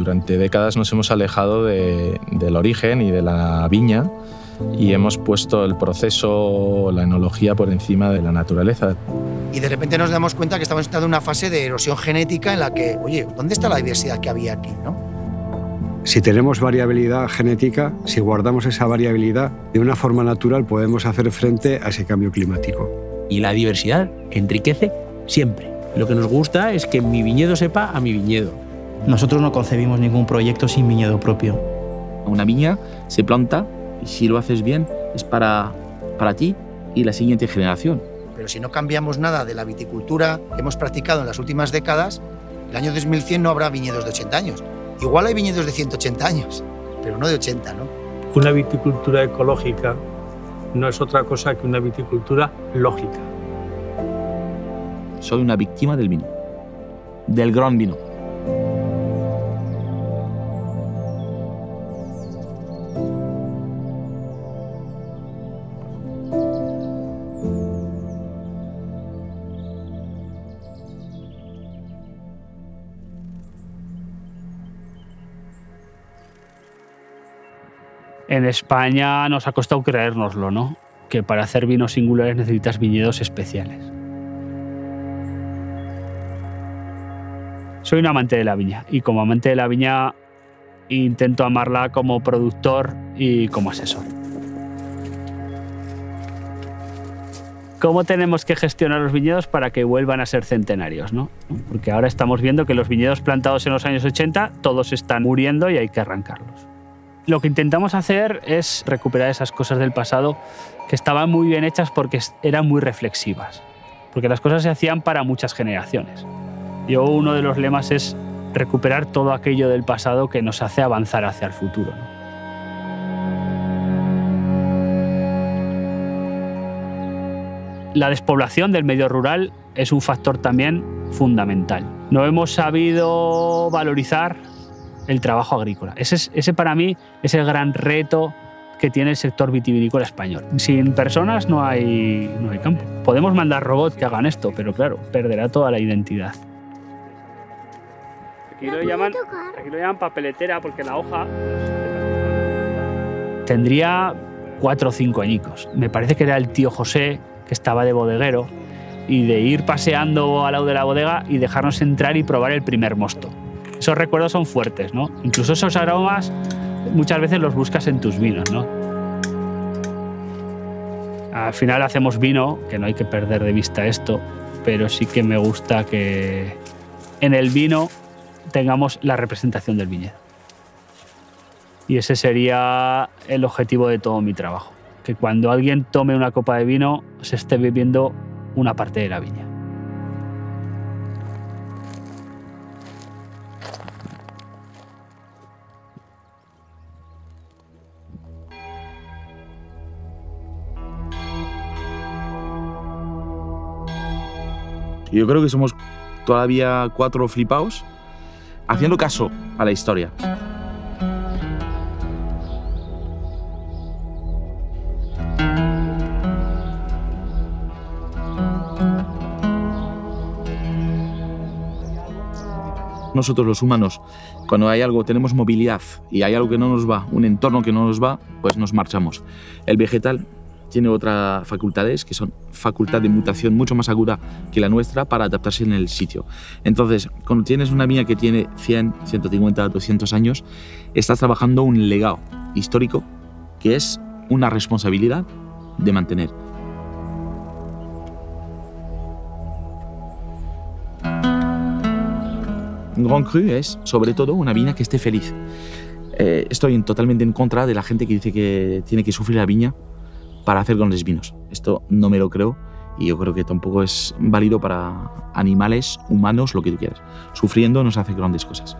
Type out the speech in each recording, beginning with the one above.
durante décadas nos hemos alejado del origen y de la viña y hemos puesto el proceso, la enología por encima de la naturaleza. Y de repente nos damos cuenta que estamos entrando en una fase de erosión genética en la que, oye, ¿dónde está la diversidad que había aquí, no? Si tenemos variabilidad genética, si guardamos esa variabilidad, de una forma natural podemos hacer frente a ese cambio climático. Y la diversidad enriquece siempre. Lo que nos gusta es que mi viñedo sepa a mi viñedo. Nosotros no concebimos ningún proyecto sin viñedo propio. Una viña se planta y si lo haces bien es para ti y la siguiente generación. Pero si no cambiamos nada de la viticultura que hemos practicado en las últimas décadas, el año 2100 no habrá viñedos de 80 años. Igual hay viñedos de 180 años, pero no de 80, ¿no? Una viticultura ecológica no es otra cosa que una viticultura lógica. Soy una víctima del vino, del gran vino. En España nos ha costado creérnoslo, ¿no? Que para hacer vinos singulares necesitas viñedos especiales. Soy un amante de la viña y como amante de la viña intento amarla como productor y como asesor. ¿Cómo tenemos que gestionar los viñedos para que vuelvan a ser centenarios, ¿no? Porque ahora estamos viendo que los viñedos plantados en los años 80 todos están muriendo y hay que arrancarlos. Lo que intentamos hacer es recuperar esas cosas del pasado que estaban muy bien hechas porque eran muy reflexivas, porque las cosas se hacían para muchas generaciones. Uno de los lemas es recuperar todo aquello del pasado que nos hace avanzar hacia el futuro, ¿no? La despoblación del medio rural es un factor también fundamental. No hemos sabido valorizar el trabajo agrícola. Ese para mí es el gran reto que tiene el sector vitivinícola español. Sin personas no hay campo. Podemos mandar robots que hagan esto, pero claro, perderá toda la identidad. Aquí lo llaman papeletera porque la hoja tendría 4 o 5 añicos. Me parece que era el tío José que estaba de bodeguero y de ir paseando al lado de la bodega y dejarnos entrar y probar el primer mosto. Esos recuerdos son fuertes, ¿no? Incluso esos aromas muchas veces los buscas en tus vinos, ¿no? Al final hacemos vino, que no hay que perder de vista esto, pero sí que me gusta que en el vino tengamos la representación del viñedo. Y ese sería el objetivo de todo mi trabajo, que cuando alguien tome una copa de vino se esté bebiendo una parte de la viña. Yo creo que somos todavía 4 flipaos haciendo caso a la historia. Nosotros los humanos, cuando hay algo, tenemos movilidad y hay algo que no nos va, un entorno que no nos va, pues nos marchamos. El vegetal tiene otras facultades que son facultad de mutación mucho más aguda que la nuestra para adaptarse en el sitio. Entonces, cuando tienes una viña que tiene 100, 150, 200 años, estás trabajando un legado histórico que es una responsabilidad de mantener. Un Grand Cru es, sobre todo, una viña que esté feliz. Estoy totalmente en contra de la gente que dice que tiene que sufrir la viña para hacer grandes vinos. Esto no me lo creo y yo creo que tampoco es válido para animales, humanos, lo que tú quieras. Sufriendo nos hace grandes cosas.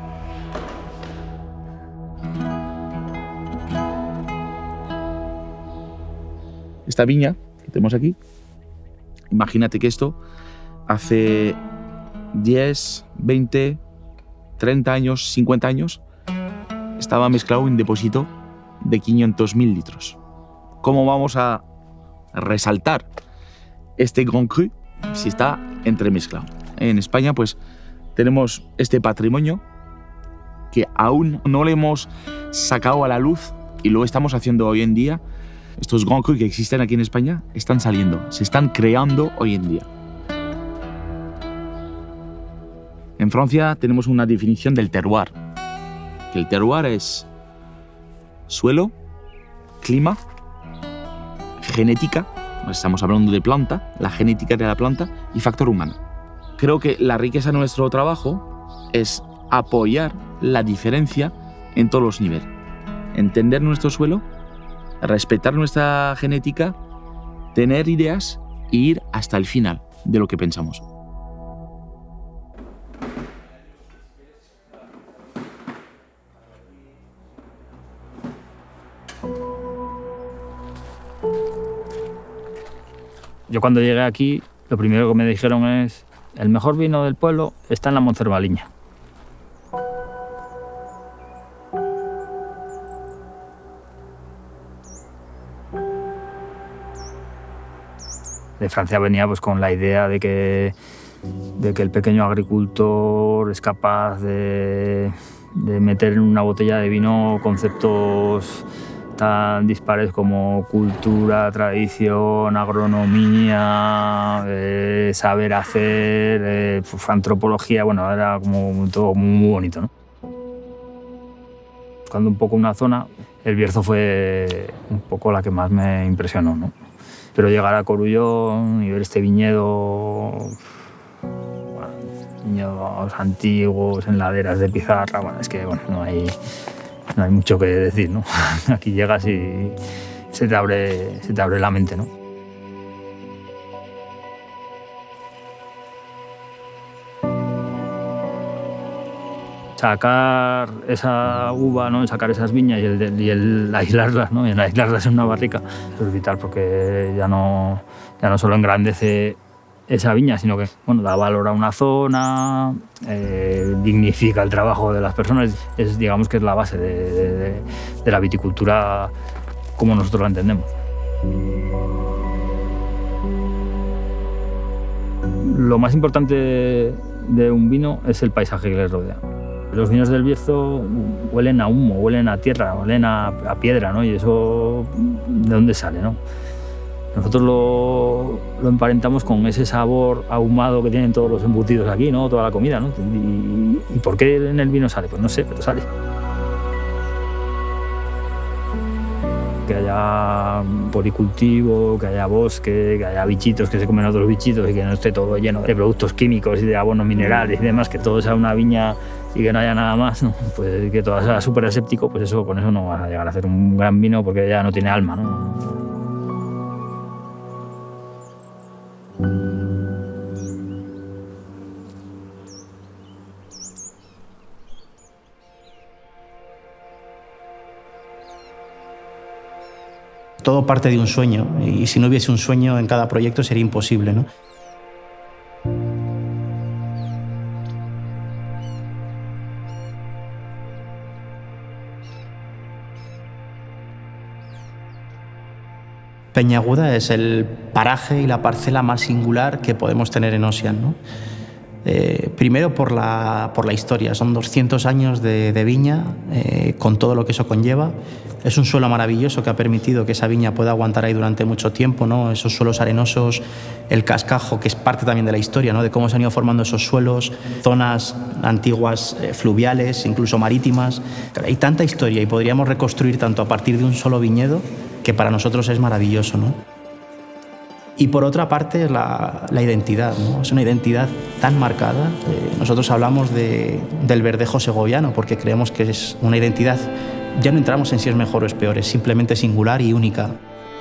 Esta viña que tenemos aquí, imagínate que esto hace 10, 20, 30 años, 50 años, estaba mezclado en depósito de 500.000 litros. ¿Cómo vamos a resaltar este Grand Cru si está entremezclado? En España pues tenemos este patrimonio que aún no le hemos sacado a la luz y lo estamos haciendo hoy en día. Estos Grand Crus que existen aquí en España están saliendo, se están creando hoy en día. En Francia tenemos una definición del terroir, que el terroir es suelo, clima, genética, estamos hablando de planta, la genética de la planta y factor humano. Creo que la riqueza de nuestro trabajo es apoyar la diferencia en todos los niveles. Entender nuestro suelo, respetar nuestra genética, tener ideas e ir hasta el final de lo que pensamos. Yo cuando llegué aquí, lo primero que me dijeron es: el mejor vino del pueblo está en la Montcervaliña. De Francia venía pues con la idea de que el pequeño agricultor es capaz de meter en una botella de vino conceptos tan dispares como cultura, tradición, agronomía, saber hacer, antropología. Bueno, era como todo muy bonito, ¿no? Buscando un poco una zona, el Bierzo fue un poco la que más me impresionó, ¿no? Pero llegar a Corullón y ver este viñedo, bueno, viñedos antiguos, en laderas de pizarra, bueno, es que bueno, no hay mucho que decir, ¿no? Aquí llegas y se te abre la mente, ¿no? Sacar esa uva, ¿no? Sacar esas viñas y el aislarlas, ¿no? Y el aislarlas en una barrica, eso es vital, porque ya no solo engrandece esa viña, sino que bueno, da valor a una zona, dignifica el trabajo de las personas. Digamos que es la base de la viticultura como nosotros la entendemos. Lo más importante de un vino es el paisaje que le rodea. Los vinos del Bierzo huelen a humo, huelen a tierra, huelen a piedra, ¿no? Y eso, ¿de dónde sale, no? Nosotros lo emparentamos con ese sabor ahumado que tienen todos los embutidos aquí, ¿no? Toda la comida, ¿no? ¿Y por qué en el vino sale? Pues no sé, pero sale. Que haya policultivo, que haya bosque, que haya bichitos que se comen otros bichitos y que no esté todo lleno de productos químicos y de abonos minerales y demás, que todo sea una viña y que no haya nada más, ¿no? Pues que todo sea súper aséptico, pues eso, con eso no vas a llegar a hacer un gran vino porque ya no tiene alma, ¿no? Todo parte de un sueño, y si no hubiese un sueño en cada proyecto sería imposible, ¿no? Peñaguda es el paraje y la parcela más singular que podemos tener en Ossian, ¿no? Primero por la historia, son 200 años de viña, con todo lo que eso conlleva. Es un suelo maravilloso que ha permitido que esa viña pueda aguantar ahí durante mucho tiempo, ¿no? Esos suelos arenosos, el cascajo, que es parte también de la historia, ¿no? De cómo se han ido formando esos suelos, zonas antiguas fluviales, incluso marítimas. Hay tanta historia y podríamos reconstruir tanto a partir de un solo viñedo, que para nosotros es maravilloso, ¿no? Y por otra parte es la identidad, ¿no? Es una identidad tan marcada. Nosotros hablamos del verdejo segoviano porque creemos que es una identidad. Ya no entramos en si es mejor o es peor, es simplemente singular y única.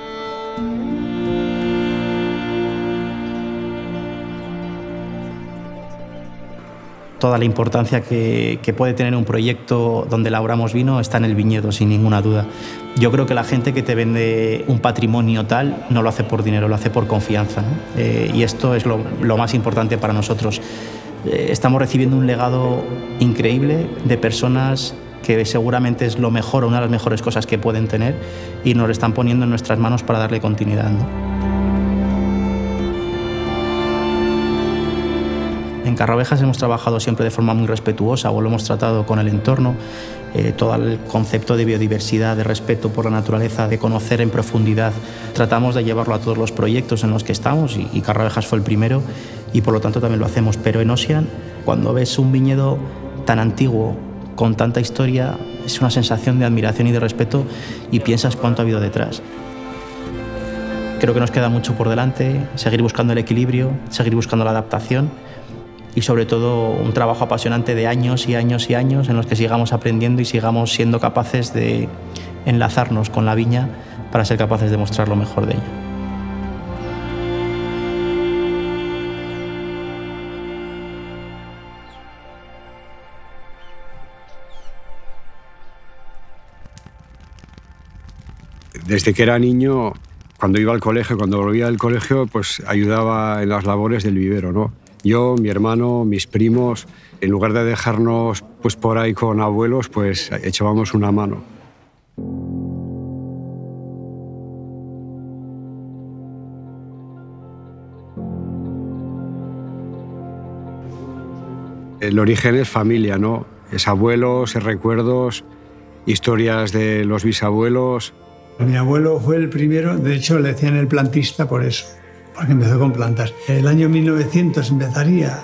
Toda la importancia que puede tener un proyecto donde elaboramos vino está en el viñedo, sin ninguna duda. Yo creo que la gente que te vende un patrimonio tal no lo hace por dinero, lo hace por confianza, ¿no? Y esto es lo más importante para nosotros. Estamos recibiendo un legado increíble de personas que seguramente es lo mejor, una de las mejores cosas que pueden tener, y nos lo están poniendo en nuestras manos para darle continuidad, ¿no? En Carraovejas hemos trabajado siempre de forma muy respetuosa, o lo hemos tratado con el entorno. Todo el concepto de biodiversidad, de respeto por la naturaleza, de conocer en profundidad, tratamos de llevarlo a todos los proyectos en los que estamos, y Carraovejas fue el primero, y por lo tanto también lo hacemos. Pero en Ossian, cuando ves un viñedo tan antiguo, con tanta historia, es una sensación de admiración y de respeto, y piensas cuánto ha habido detrás. Creo que nos queda mucho por delante, seguir buscando el equilibrio, seguir buscando la adaptación, y sobre todo un trabajo apasionante de años y años y años en los que sigamos aprendiendo y sigamos siendo capaces de enlazarnos con la viña para ser capaces de mostrar lo mejor de ella. Desde que era niño, cuando iba al colegio, cuando volvía del colegio, pues ayudaba en las labores del vivero, ¿no? Yo, mi hermano, mis primos, en lugar de dejarnos pues, por ahí con abuelos, pues echábamos una mano. El origen es familia, ¿no? Es abuelos, es recuerdos, historias de los bisabuelos. Mi abuelo fue el primero, de hecho le decían el plantista por eso, porque empezó con plantas. El año 1900 empezaría.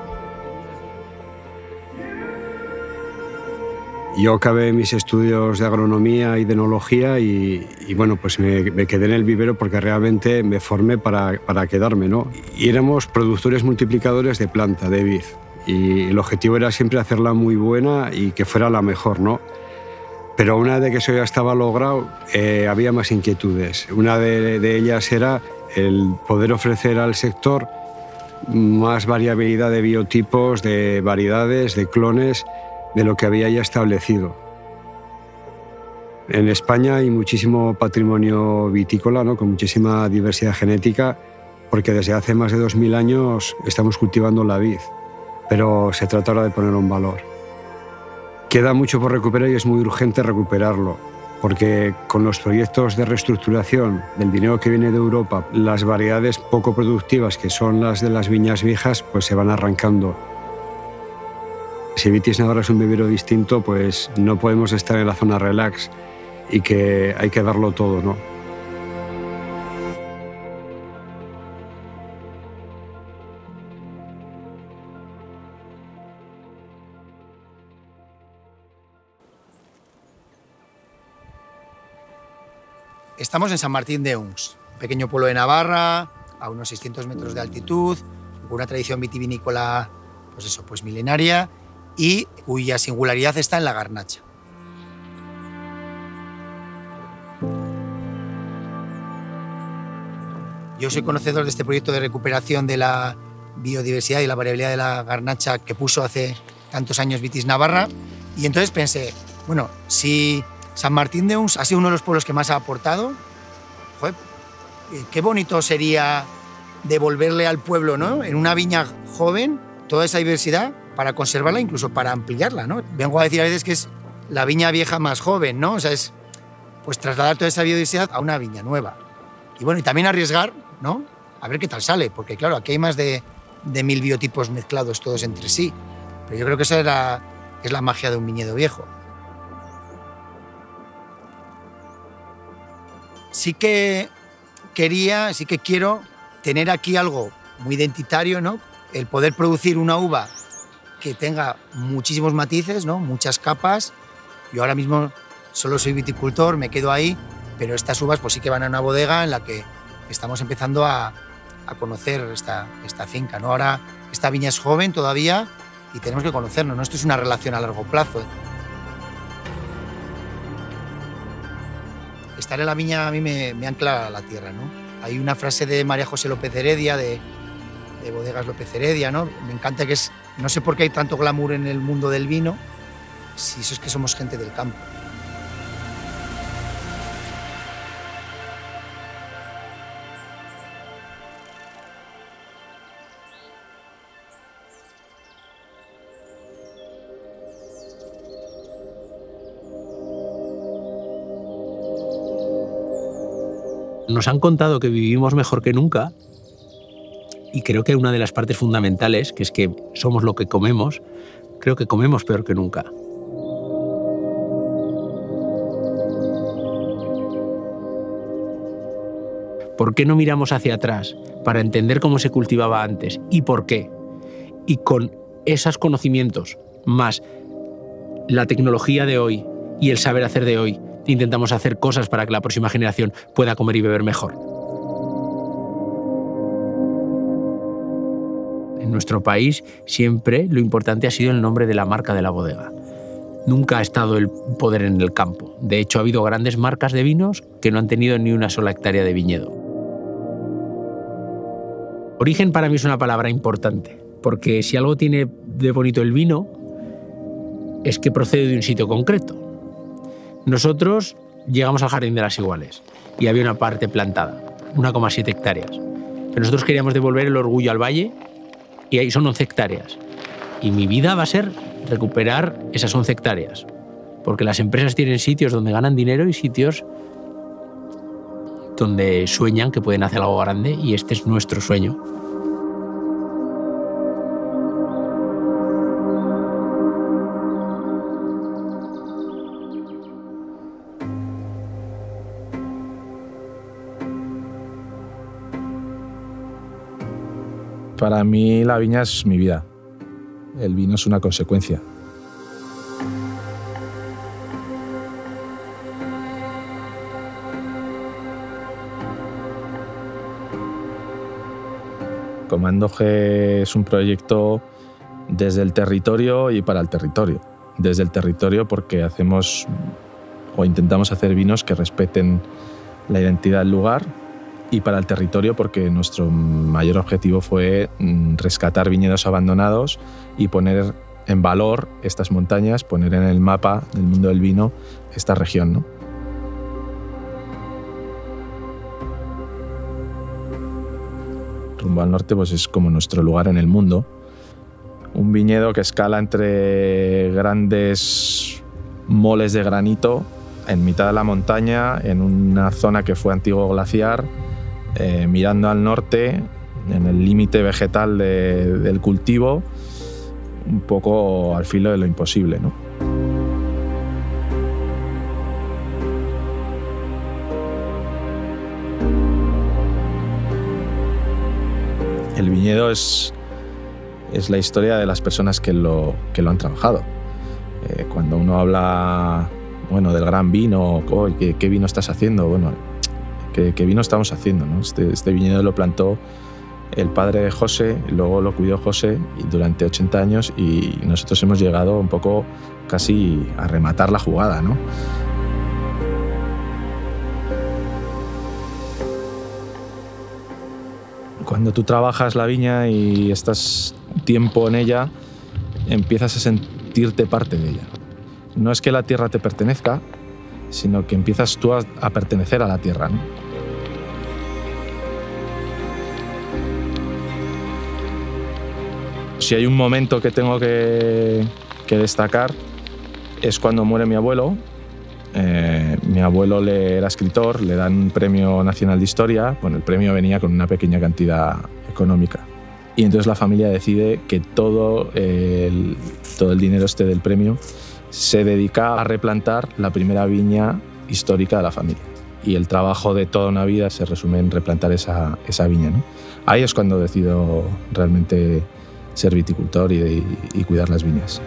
Yo acabé mis estudios de agronomía y de enología y bueno, pues me quedé en el vivero porque realmente me formé para quedarme, ¿no? Y éramos productores multiplicadores de planta, de vid. Y el objetivo era siempre hacerla muy buena y que fuera la mejor, ¿no? Pero una vez que eso ya estaba logrado, había más inquietudes. Una de ellas era el poder ofrecer al sector más variabilidad de biotipos, de variedades, de clones, de lo que había ya establecido. En España hay muchísimo patrimonio vitícola, ¿no? Con muchísima diversidad genética, porque desde hace más de 2000 años estamos cultivando la vid, pero se trata ahora de ponerlo en valor. Queda mucho por recuperar y es muy urgente recuperarlo, porque con los proyectos de reestructuración del dinero que viene de Europa, las variedades poco productivas, que son las de las viñas viejas, pues se van arrancando. Si Vitis Navarra es un vivero distinto, pues no podemos estar en la zona relax y que hay que darlo todo, ¿no? Estamos en San Martín de Uns, un pequeño pueblo de Navarra, a unos 600 metros de altitud, con una tradición vitivinícola pues milenaria y cuya singularidad está en la garnacha. Yo soy conocedor de este proyecto de recuperación de la biodiversidad y la variabilidad de la garnacha que puso hace tantos años Vitis Navarra, y entonces pensé, bueno, si San Martín de Uns ha sido uno de los pueblos que más ha aportado, joder, qué bonito sería devolverle al pueblo, ¿no? En una viña joven toda esa diversidad para conservarla, incluso para ampliarla, ¿no? Vengo a decir a veces que es la viña vieja más joven, ¿no? O sea, es pues trasladar toda esa biodiversidad a una viña nueva. Y bueno, y también arriesgar, ¿no? A ver qué tal sale, porque claro, aquí hay más de 1000 biotipos mezclados todos entre sí. Pero yo creo que esa es la magia de un viñedo viejo. Sí que quiero tener aquí algo muy identitario, ¿no? El poder producir una uva que tenga muchísimos matices, ¿no? Muchas capas. Yo ahora mismo solo soy viticultor, me quedo ahí, pero estas uvas pues sí que van a una bodega en la que estamos empezando a conocer esta finca, ¿no? Ahora esta viña es joven todavía y tenemos que conocernos, ¿no? Esto es una relación a largo plazo. Estar en la viña a mí me ancla a la tierra, ¿no? Hay una frase de María José López Heredia, de Bodegas López Heredia, ¿no? Me encanta, que es, no sé por qué hay tanto glamour en el mundo del vino, si eso es que somos gente del campo. Nos han contado que vivimos mejor que nunca, y creo que una de las partes fundamentales, que es que somos lo que comemos, creo que comemos peor que nunca. ¿Por qué no miramos hacia atrás para entender cómo se cultivaba antes y por qué? Y con esos conocimientos más la tecnología de hoy y el saber hacer de hoy, intentamos hacer cosas para que la próxima generación pueda comer y beber mejor. En nuestro país siempre lo importante ha sido el nombre de la marca de la bodega. Nunca ha estado el poder en el campo. De hecho, ha habido grandes marcas de vinos que no han tenido ni una sola hectárea de viñedo. Origen para mí es una palabra importante, porque si algo tiene de bonito el vino es que procede de un sitio concreto. Nosotros llegamos al Jardín de las Iguales y había una parte plantada, 1,7 hectáreas. Pero nosotros queríamos devolver el orgullo al valle y ahí son 11 hectáreas. Y mi vida va a ser recuperar esas 11 hectáreas, porque las empresas tienen sitios donde ganan dinero y sitios donde sueñan que pueden hacer algo grande, y este es nuestro sueño. Para mí la viña es mi vida. El vino es una consecuencia. Comando G es un proyecto desde el territorio y para el territorio. Desde el territorio porque hacemos o intentamos hacer vinos que respeten la identidad del lugar, y para el territorio porque nuestro mayor objetivo fue rescatar viñedos abandonados y poner en valor estas montañas, poner en el mapa del mundo del vino esta región, ¿no? Rumbo al Norte pues es como nuestro lugar en el mundo. Un viñedo que escala entre grandes moles de granito en mitad de la montaña, en una zona que fue antiguo glaciar, mirando al norte, en el límite vegetal del cultivo, un poco al filo de lo imposible, ¿no? El viñedo es la historia de las personas que lo han trabajado. Cuando uno habla, bueno, del gran vino, oh, ¿qué vino estás haciendo? Bueno, ¿qué vino estamos haciendo, ¿no? Este viñedo lo plantó el padre de José, luego lo cuidó José durante 80 años y nosotros hemos llegado un poco casi a rematar la jugada, ¿no? Cuando tú trabajas la viña y estás tiempo en ella, empiezas a sentirte parte de ella. No es que la tierra te pertenezca, sino que empiezas tú a pertenecer a la tierra, ¿no? Si hay un momento que tengo que destacar es cuando muere mi abuelo. Mi abuelo era escritor, le dan un premio nacional de historia. Bueno, el premio venía con una pequeña cantidad económica. Y entonces la familia decide que todo el dinero del premio se dedica a replantar la primera viña histórica de la familia. Y el trabajo de toda una vida se resume en replantar esa viña, ¿no? Ahí es cuando decido realmente ser viticultor y cuidar las viñas.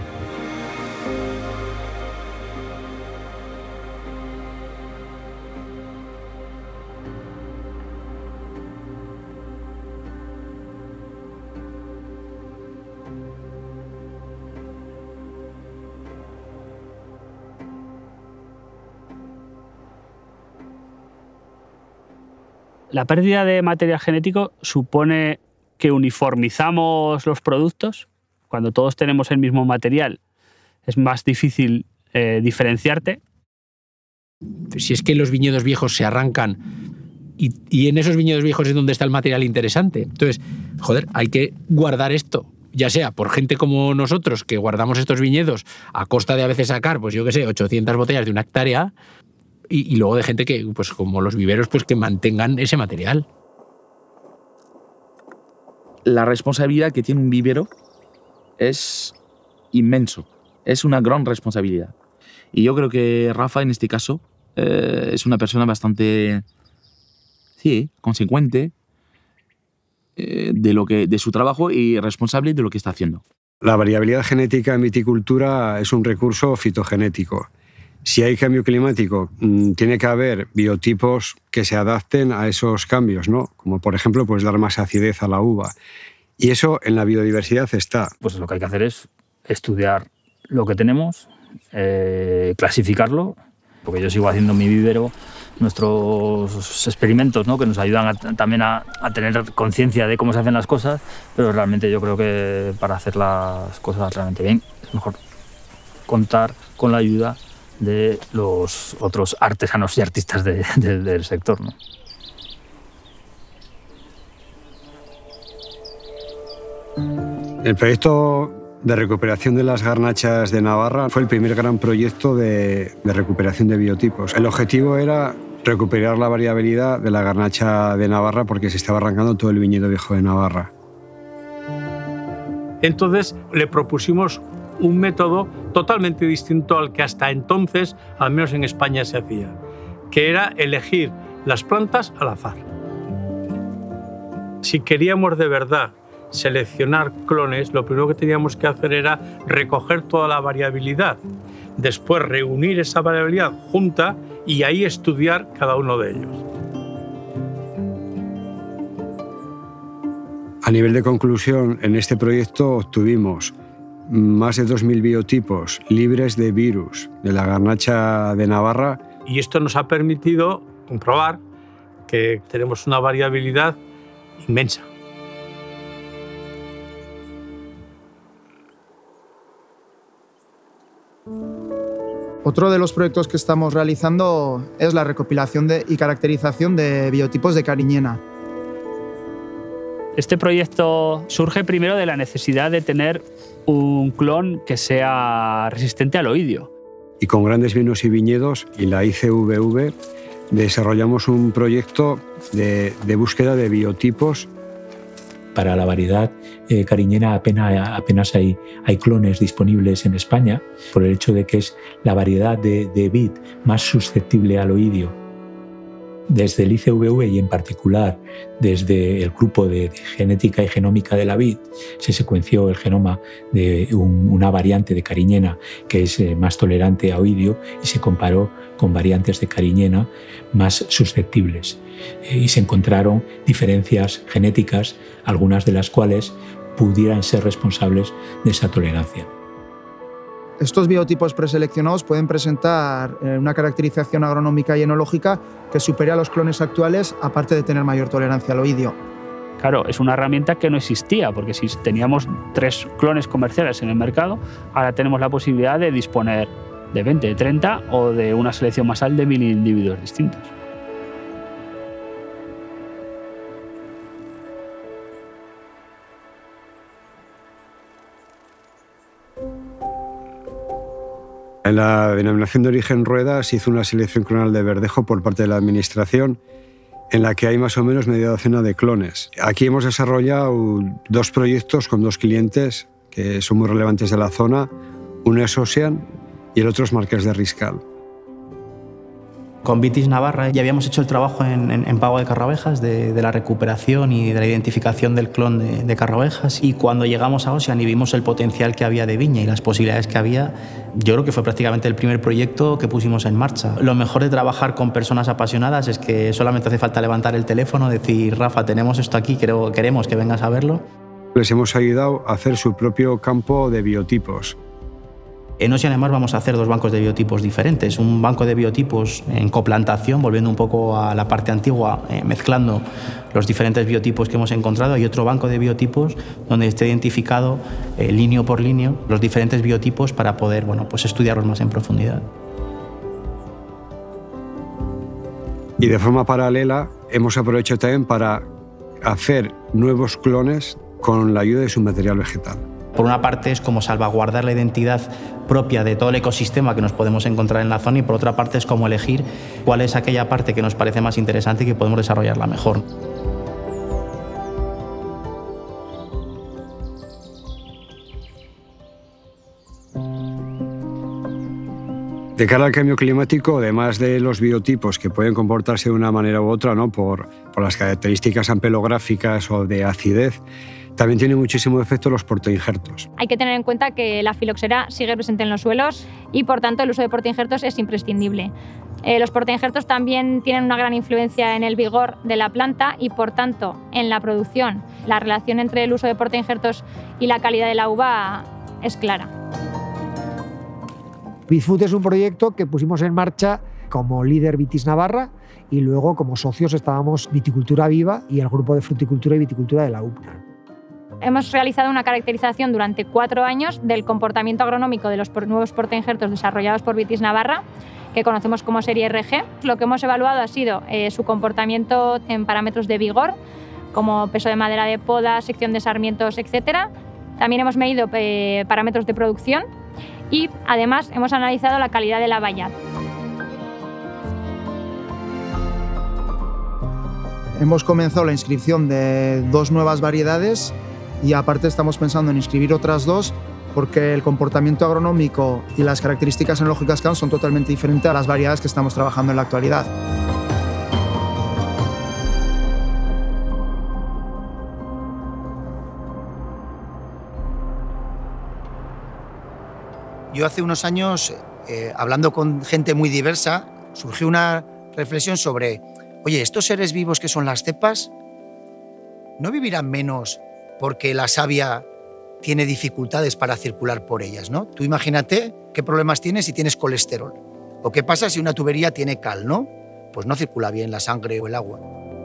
La pérdida de material genético supone que uniformizamos los productos. Cuando todos tenemos el mismo material, es más difícil diferenciarte. Si es que los viñedos viejos se arrancan y en esos viñedos viejos es donde está el material interesante. Entonces, joder, hay que guardar esto, ya sea por gente como nosotros, que guardamos estos viñedos a costa de a veces sacar, pues yo qué sé, 800 botellas de una hectárea, y luego de gente que, pues como los viveros, pues que mantengan ese material. La responsabilidad que tiene un vivero es inmenso, es una gran responsabilidad. Y yo creo que Rafa, en este caso, es una persona bastante, sí, consecuente de su trabajo y responsable de lo que está haciendo. La variabilidad genética en viticultura es un recurso fitogenético. Si hay cambio climático, tiene que haber biotipos que se adapten a esos cambios, ¿no? Como por ejemplo, pues dar más acidez a la uva. Y eso en la biodiversidad está. Pues lo que hay que hacer es estudiar lo que tenemos, clasificarlo, porque yo sigo haciendo mi vivero, nuestros experimentos, ¿no? Que nos ayudan también a tener conciencia de cómo se hacen las cosas, pero realmente yo creo que para hacer las cosas realmente bien es mejor contar con la ayuda de los otros artesanos y artistas del sector, ¿no? El proyecto de recuperación de las garnachas de Navarra fue el primer gran proyecto de recuperación de biotipos. El objetivo era recuperar la variabilidad de la garnacha de Navarra porque se estaba arrancando todo el viñedo viejo de Navarra. Entonces le propusimos un método totalmente distinto al que hasta entonces, al menos en España, se hacía, que era elegir las plantas al azar. Si queríamos de verdad seleccionar clones, lo primero que teníamos que hacer era recoger toda la variabilidad, después reunir esa variabilidad junta y ahí estudiar cada uno de ellos. A nivel de conclusión, en este proyecto obtuvimos más de 2.000 biotipos libres de virus de la garnacha de Navarra. Y esto nos ha permitido comprobar que tenemos una variabilidad inmensa. Otro de los proyectos que estamos realizando es la recopilación y caracterización de biotipos de cariñena. Este proyecto surge primero de la necesidad de tener un clon que sea resistente al oidio. Y con Grandes Vinos y Viñedos y la ICVV desarrollamos un proyecto de búsqueda de biotipos. Para la variedad cariñena apenas hay clones disponibles en España, por el hecho de que es la variedad de vid más susceptible al oidio. Desde el ICVV y en particular desde el grupo de genética y genómica de la vid se secuenció el genoma de una variante de cariñena que es más tolerante a oidio y se comparó con variantes de cariñena más susceptibles. Y se encontraron diferencias genéticas, algunas de las cuales pudieran ser responsables de esa tolerancia. Estos biotipos preseleccionados pueden presentar una caracterización agronómica y enológica que supere a los clones actuales, aparte de tener mayor tolerancia al oidio. Claro, es una herramienta que no existía, porque si teníamos 3 clones comerciales en el mercado, ahora tenemos la posibilidad de disponer de 20, de 30 o de una selección masal de 1000 individuos distintos. En la denominación de origen Rueda se hizo una selección clonal de verdejo por parte de la Administración en la que hay más o menos media docena de clones. Aquí hemos desarrollado 2 proyectos con 2 clientes que son muy relevantes de la zona. Uno es Ocean y el otro es Marqués de Riscal. Con Vitis Navarra ya habíamos hecho el trabajo en Pago de Carraovejas, de la recuperación y de la identificación del clon de Carraovejas. Y cuando llegamos a Ocean y vimos el potencial que había de viña y las posibilidades que había, yo creo que fue prácticamente el primer proyecto que pusimos en marcha. Lo mejor de trabajar con personas apasionadas es que solamente hace falta levantar el teléfono, decir, Rafa, tenemos esto aquí, queremos que vengas a verlo. Les hemos ayudado a hacer su propio campo de biotipos. En Ocean además vamos a hacer 2 bancos de biotipos diferentes. Un banco de biotipos en coplantación, volviendo un poco a la parte antigua, mezclando los diferentes biotipos que hemos encontrado, y otro banco de biotipos donde esté identificado línea por línea los diferentes biotipos para poder pues estudiarlos más en profundidad. Y de forma paralela hemos aprovechado también para hacer nuevos clones con la ayuda de su material vegetal. Por una parte es como salvaguardar la identidad propia de todo el ecosistema que nos podemos encontrar en la zona, y por otra parte es como elegir cuál es aquella parte que nos parece más interesante y que podemos desarrollarla mejor. De cara al cambio climático, además de los biotipos que pueden comportarse de una manera u otra, ¿no? por las características ampelográficas o de acidez, también tiene muchísimo efecto los portainjertos. Hay que tener en cuenta que la filoxera sigue presente en los suelos y, por tanto, el uso de portainjertos es imprescindible. Los portainjertos también tienen una gran influencia en el vigor de la planta y, por tanto, en la producción. La relación entre el uso de portainjertos y la calidad de la uva es clara. Vitfood es un proyecto que pusimos en marcha como líder Vitis Navarra y luego como socios estábamos Viticultura Viva y el grupo de fruticultura y viticultura de la UPNA. Hemos realizado una caracterización durante 4 años del comportamiento agronómico de los nuevos portainjertos desarrollados por Vitis Navarra, que conocemos como serie RG. Lo que hemos evaluado ha sido su comportamiento en parámetros de vigor, como peso de madera de poda, sección de sarmientos, etc. También hemos medido parámetros de producción y, además, hemos analizado la calidad de la baya. Hemos comenzado la inscripción de 2 nuevas variedades y aparte estamos pensando en inscribir otras 2 porque el comportamiento agronómico y las características enológicas que dan son totalmente diferentes a las variedades que estamos trabajando en la actualidad. Yo hace unos años, hablando con gente muy diversa, surgió una reflexión sobre, oye, estos seres vivos que son las cepas, ¿no vivirán menos porque la savia tiene dificultades para circular por ellas, ¿no? Tú imagínate qué problemas tienes si tienes colesterol. ¿O qué pasa si una tubería tiene cal, ¿no? Pues no circula bien la sangre o el agua.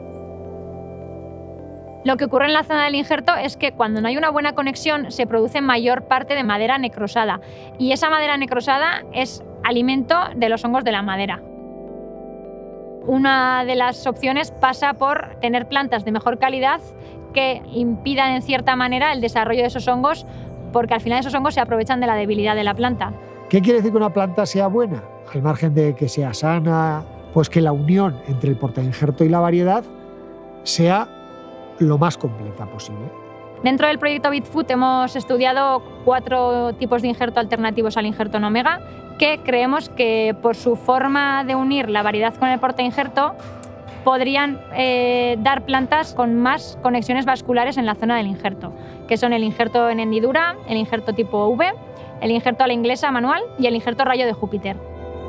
Lo que ocurre en la zona del injerto es que cuando no hay una buena conexión se produce mayor parte de madera necrosada y esa madera necrosada es alimento de los hongos de la madera. Una de las opciones pasa por tener plantas de mejor calidad que impidan en cierta manera el desarrollo de esos hongos, porque al final esos hongos se aprovechan de la debilidad de la planta. ¿Qué quiere decir que una planta sea buena? Al margen de que sea sana, pues que la unión entre el portainjerto y la variedad sea lo más completa posible. Dentro del proyecto Vitfood hemos estudiado 4 tipos de injerto alternativos al injerto en omega que creemos que por su forma de unir la variedad con el portainjerto podrían dar plantas con más conexiones vasculares en la zona del injerto, que son el injerto en hendidura, el injerto tipo V, el injerto a la inglesa manual y el injerto rayo de Júpiter.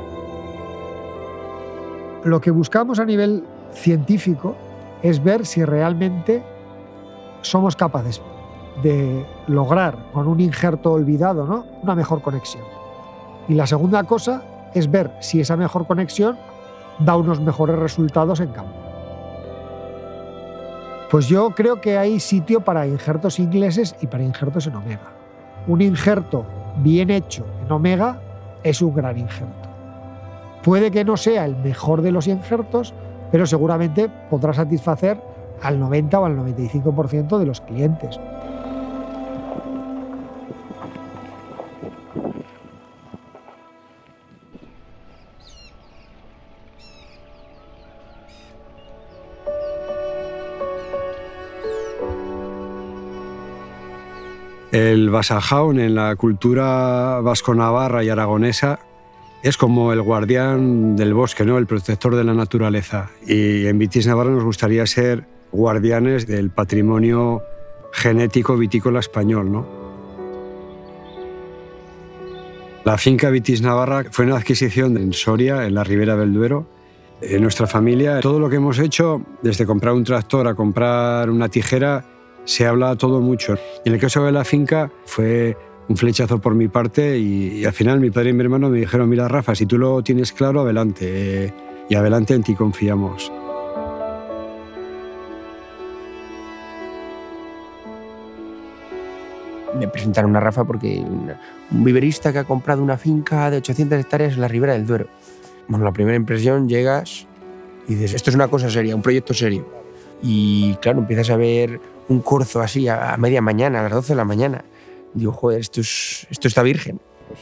Lo que buscamos a nivel científico es ver si realmente somos capaces de lograr con un injerto olvidado, ¿no?, una mejor conexión. Y la segunda cosa es ver si esa mejor conexión da unos mejores resultados en campo. Pues yo creo que hay sitio para injertos ingleses y para injertos en omega. Un injerto bien hecho en omega es un gran injerto. Puede que no sea el mejor de los injertos, pero seguramente podrá satisfacer al 90 o al 95% de los clientes. El Basajaun en la cultura vasco-navarra y aragonesa es como el guardián del bosque, ¿no?, el protector de la naturaleza. Y en Vitis Navarra nos gustaría ser guardianes del patrimonio genético vitícola español, ¿no? La finca Vitis Navarra fue una adquisición en Soria, en la Ribera del Duero. En nuestra familia, todo lo que hemos hecho, desde comprar un tractor a comprar una tijera, se habla todo mucho. Y en el caso de la finca fue un flechazo por mi parte y al final mi padre y mi hermano me dijeron, mira Rafa, si tú lo tienes claro, adelante. Y adelante, en ti confiamos. Me presentaron a Rafa porque un viverista que ha comprado una finca de 800 hectáreas en la Ribera del Duero. Bueno, la primera impresión, llegas y dices, esto es una cosa seria, un proyecto serio. Y claro, empiezas a ver un corzo así a media mañana, a las 12 de la mañana. Digo, joder, esto está virgen.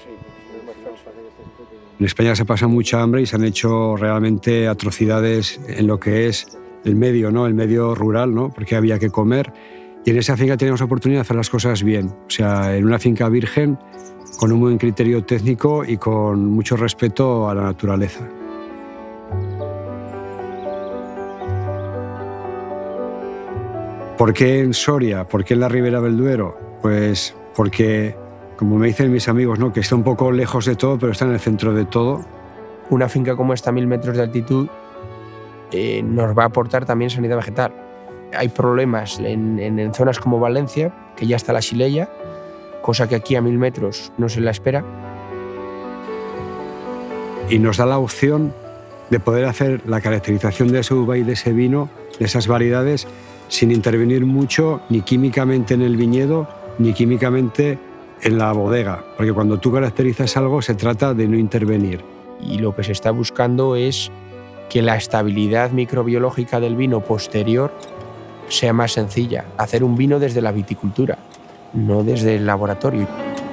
En España se pasa mucha hambre y se han hecho realmente atrocidades en lo que es el medio, ¿no?, el medio rural, ¿no?, porque había que comer. Y en esa finca teníamos oportunidad de hacer las cosas bien. O sea, en una finca virgen con un buen criterio técnico y con mucho respeto a la naturaleza. ¿Por qué en Soria? ¿Por qué en la Ribera del Duero? Pues porque, como me dicen mis amigos, ¿no?, que está un poco lejos de todo, pero está en el centro de todo. Una finca como esta, a 1000 metros de altitud, nos va a aportar también sanidad vegetal. Hay problemas en zonas como Valencia, que ya está la xylella, cosa que aquí a 1000 metros no se la espera. Y nos da la opción de poder hacer la caracterización de esa uva y de ese vino, de esas variedades, sin intervenir mucho ni químicamente en el viñedo ni químicamente en la bodega, porque cuando tú caracterizas algo se trata de no intervenir. Y lo que se está buscando es que la estabilidad microbiológica del vino posterior sea más sencilla, hacer un vino desde la viticultura, no desde el laboratorio.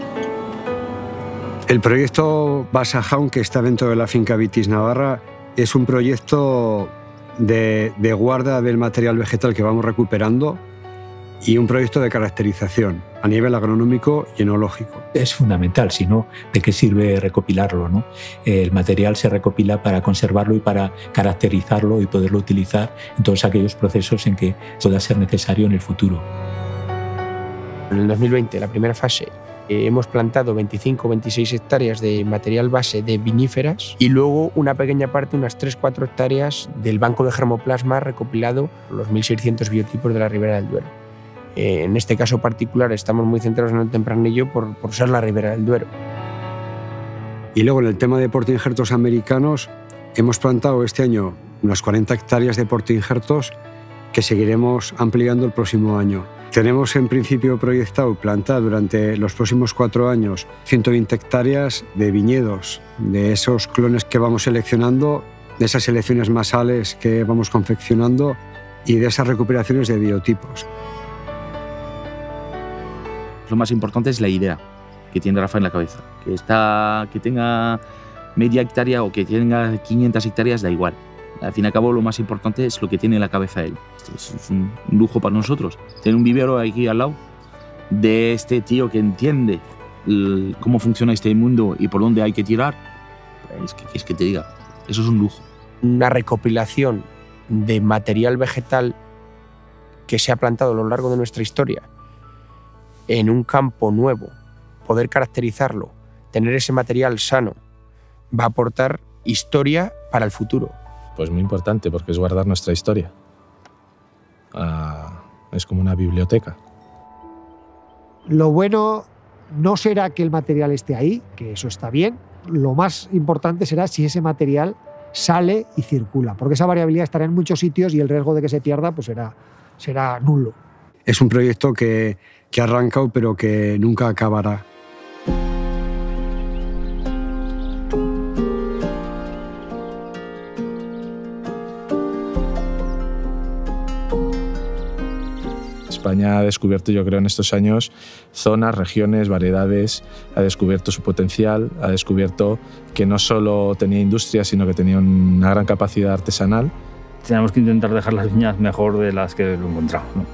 El proyecto Basa Jaun, que está dentro de la finca Vitis Navarra, es un proyecto de guarda del material vegetal que vamos recuperando y un proyecto de caracterización a nivel agronómico y enológico. Es fundamental, si no, ¿de qué sirve recopilarlo, no? El material se recopila para conservarlo y para caracterizarlo y poderlo utilizar en todos aquellos procesos en que pueda ser necesario en el futuro. En el 2020, la primera fase, hemos plantado 25 o 26 hectáreas de material base de viníferas y luego una pequeña parte, unas 3-4 hectáreas del banco de germoplasma recopilado, los 1.600 biotipos de la Ribera del Duero. En este caso particular estamos muy centrados en el Tempranillo por ser la Ribera del Duero. Y luego en el tema de portainjertos americanos hemos plantado este año unas 40 hectáreas de portainjertos que seguiremos ampliando el próximo año. Tenemos en principio proyectado plantar durante los próximos 4 años 120 hectáreas de viñedos, de esos clones que vamos seleccionando, de esas selecciones masales que vamos confeccionando y de esas recuperaciones de biotipos. Lo más importante es la idea que tiene Rafa en la cabeza. Que tenga media hectárea o que tenga 500 hectáreas, da igual. Al fin y al cabo, lo más importante es lo que tiene en la cabeza él. Es un lujo para nosotros. Tener un vivero aquí al lado de este tío que entiende cómo funciona este mundo y por dónde hay que tirar. Es que te diga, eso es un lujo. Una recopilación de material vegetal que se ha plantado a lo largo de nuestra historia en un campo nuevo, poder caracterizarlo, tener ese material sano, va a aportar historia para el futuro. Pues muy importante, porque es guardar nuestra historia. Es como una biblioteca. Lo bueno no será que el material esté ahí, que eso está bien. Lo más importante será si ese material sale y circula, porque esa variabilidad estará en muchos sitios y el riesgo de que se pierda pues será nulo. Es un proyecto que ha arrancado pero que nunca acabará. España ha descubierto, yo creo, en estos años zonas, regiones, variedades, ha descubierto su potencial, ha descubierto que no solo tenía industria, sino que tenía una gran capacidad artesanal. Tenemos que intentar dejar las viñas mejor de las que lo encontramos, ¿no?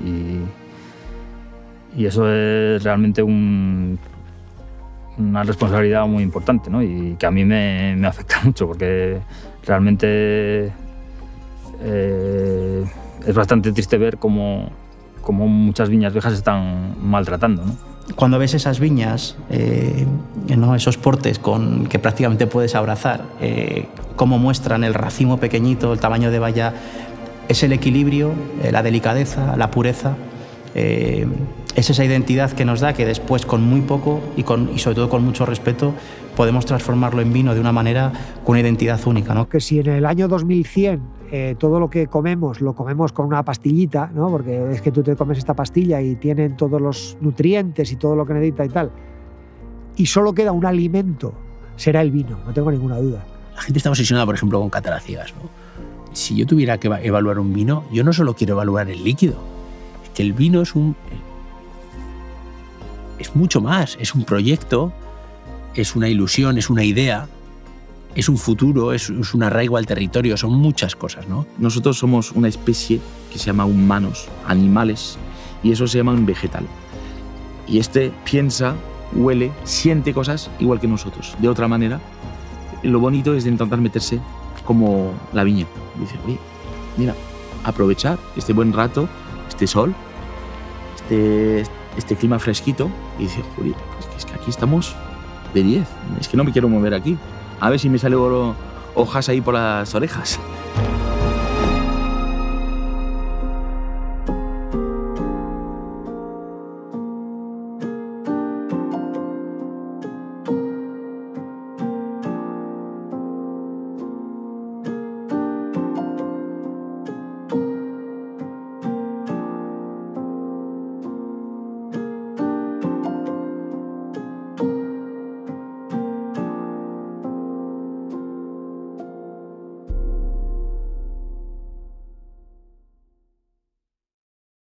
Y eso es realmente una responsabilidad muy importante, ¿no? Y que a mí me afecta mucho, porque realmente es bastante triste ver cómo muchas viñas viejas se están maltratando, ¿no? Cuando ves esas viñas, ¿no? Esos portes que prácticamente puedes abrazar, cómo muestran el racimo pequeñito, el tamaño de valla, es el equilibrio, la delicadeza, la pureza, es esa identidad que nos da que después con muy poco y sobre todo con mucho respeto podemos transformarlo en vino de una manera con una identidad única, ¿no? Que si en el año 2100 todo lo que comemos lo comemos con una pastillita, ¿no? Porque es que tú te comes esta pastilla y tienen todos los nutrientes y todo lo que necesita y tal, y solo queda un alimento, será el vino, no tengo ninguna duda. La gente está obsesionada, por ejemplo, con catar a ciegas, ¿no? Si yo tuviera que evaluar un vino, yo no solo quiero evaluar el líquido, es que el vino es mucho más, es un proyecto, es una ilusión, es una idea, es un futuro, es un arraigo al territorio, son muchas cosas, ¿no? Nosotros somos una especie que se llama humanos, animales, y eso se llama un vegetal. Y piensa huele, siente cosas igual que nosotros, de otra manera. Lo bonito es de intentar meterse como la viña. Dice, oye, mira, aprovechar este buen rato, este sol, este clima fresquito. Y dice, joder, es que aquí estamos de 10. Es que no me quiero mover aquí. A ver si me salen hojas ahí por las orejas.